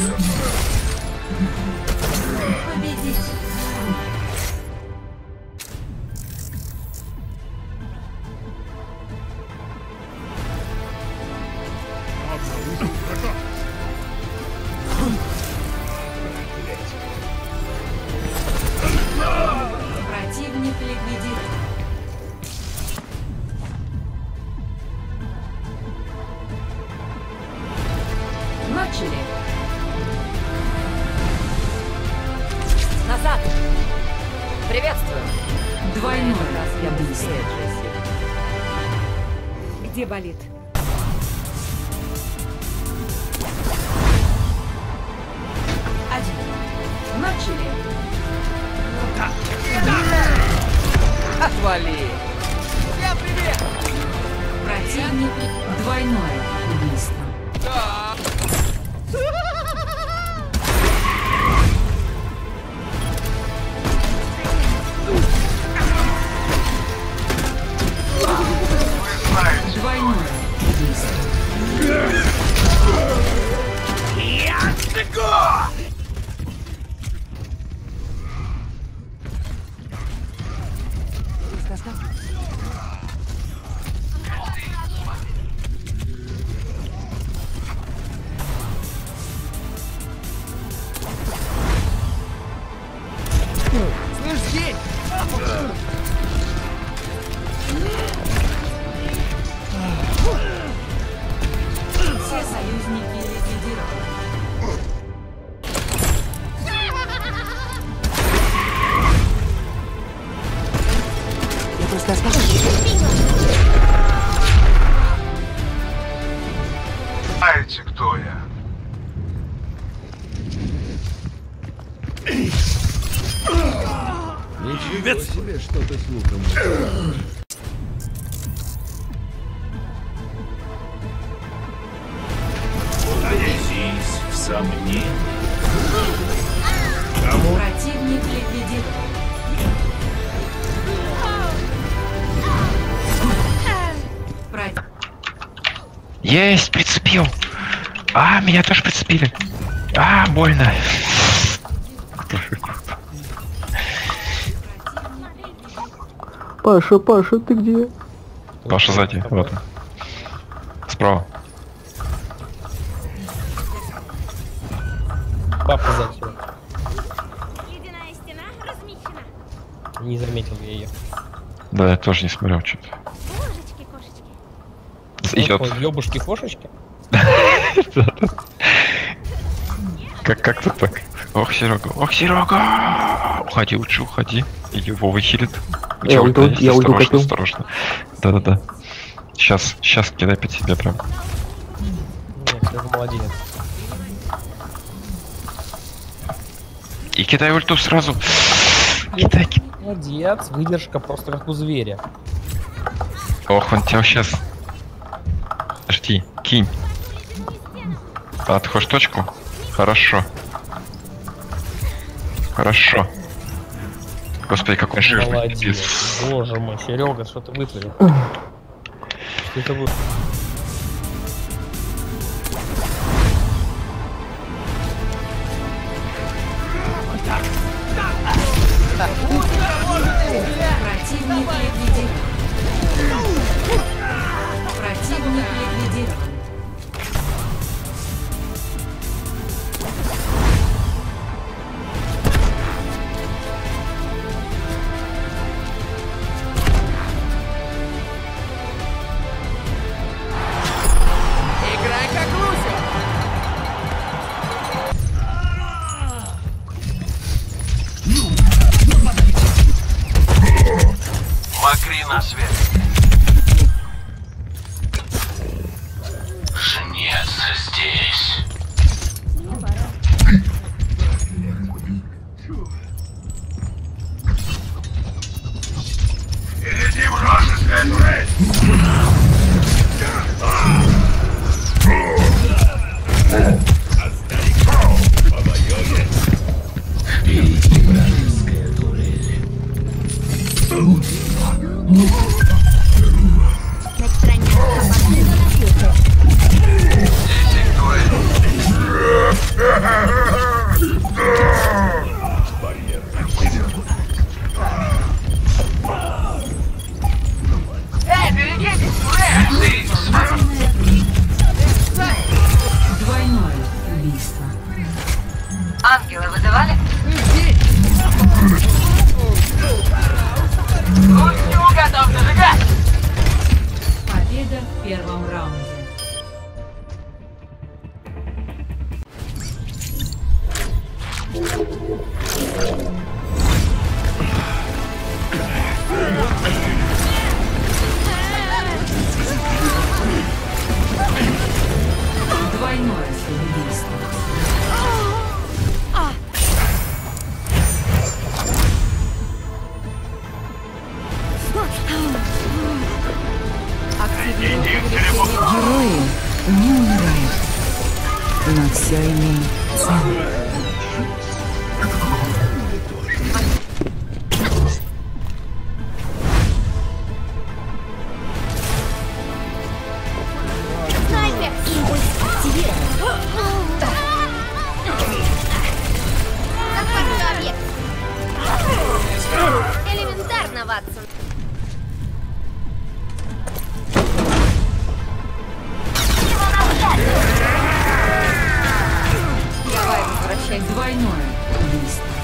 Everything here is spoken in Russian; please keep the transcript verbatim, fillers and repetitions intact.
Противник ликвидирован. Начали. Назад. Приветствую. Двойной раз я быстрее. Где болит? Один. Начали. Отвали! Всем привет! Противник двойное убийство. Да. Двойное убийство. Я бегу! Слышь, здесь! Все союзники ликвидированы. Я просто осторожно. Знаете, кто я? Ничего себе, что ты с луком. Здесь в сомнении. Противник ликвидирован. Против... Есть, прицепил. А, меня тоже прицепили. А, больно. Паша, Паша, ты где? Паша сзади, вот он. Справа. Папа сзади. Ледяная стена размечена. Не заметил я ее. Да, я тоже не смотрел что-то. Кошечки, кошечки. Идет. Ёбушки, кошечки. Как как тут так? Ох, Серега, ох, Серега! Уходи, лучше уходи. Иди, Вова хилит. У тебя Я ульта уйду, есть? я уйду, Осторожно, копил. осторожно. Да-да-да. Сейчас, сейчас кидай под себя прям. Нет, ты же молодец. И кидай ульту сразу. Кидай, кидай. Молодец, выдержка просто как у зверя. Ох, он тебя сейчас. Жди, кинь. Отходишь точку. Хорошо. Хорошо. Господи, какой жирный. Молодец. пиздец. Боже мой, Серега, что ты вытворил? Что это было? Противник ликвидирован. Противник ликвидирован. Играй как лузер! Макри на связи. победа в первом раунде. Двойное самоубийство. Герои не умирают, но все имеет цену. Снайпер! Импульс активирован. Захватываю объект. Элементарно, Ватсон. Давай возвращай двойное убийство.